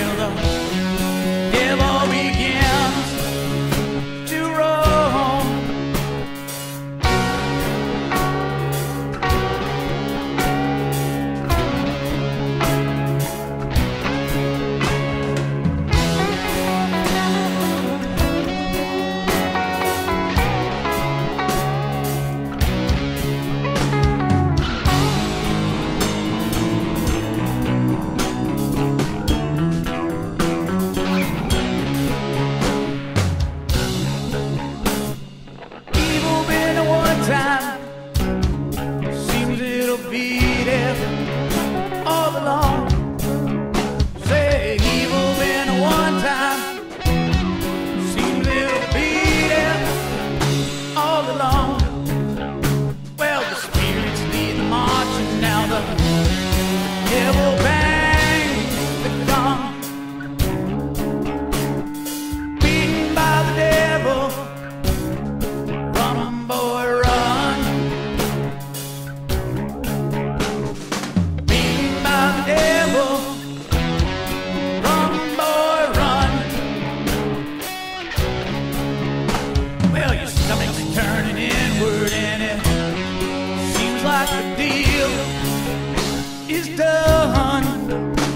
till the devil begins to roam. Time seems it'll be there all along. Say evil been one time, seems it'll be there all along. Well, the spirits lead the march, and now the devil bangs the gong. Beaten by the devil, run, boy, run. Turning inward, and it seems like the deal is done.